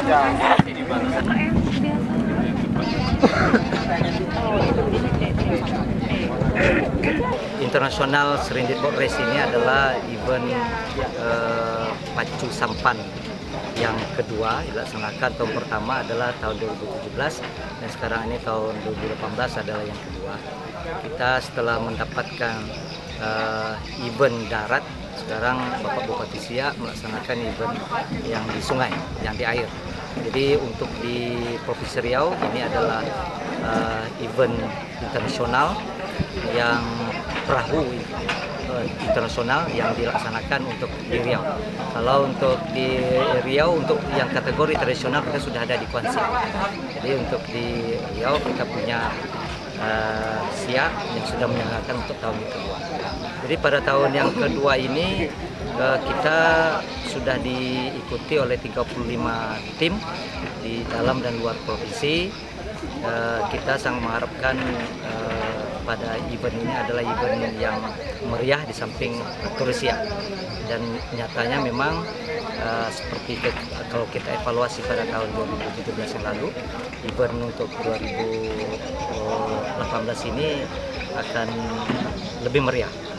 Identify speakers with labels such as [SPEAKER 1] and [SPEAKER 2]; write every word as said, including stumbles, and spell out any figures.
[SPEAKER 1] Internasional Serendip Boat Race ini adalah event uh, pacu sampan yang kedua dilaksanakan. Tahun pertama adalah tahun dua ribu tujuh belas dan sekarang ini tahun dua ribu delapan belas adalah yang kedua. Kita setelah mendapatkan uh, event darat, sekarang Bapak Bupati Siak melaksanakan event yang di sungai, yang di air. Jadi untuk di Provinsi Riau ini adalah uh, event internasional yang perahu uh, internasional yang dilaksanakan untuk di Riau. Kalau untuk di Riau, untuk yang kategori tradisional kita sudah ada di Kuansi. Jadi untuk di Riau kita punya uh, Siak yang sudah menyelenggarakan untuk tahun yang kedua. Jadi pada tahun yang kedua ini uh, kita sudah diikuti oleh tiga puluh lima tim di dalam dan luar provinsi. Uh, kita sangat mengharapkan uh, pada event ini adalah event yang meriah di samping turis Siak. Dan nyatanya memang uh, seperti ke, kalau kita evaluasi pada tahun dua ribu tujuh belas yang lalu, event untuk dua ribu delapan belas ini akan lebih meriah.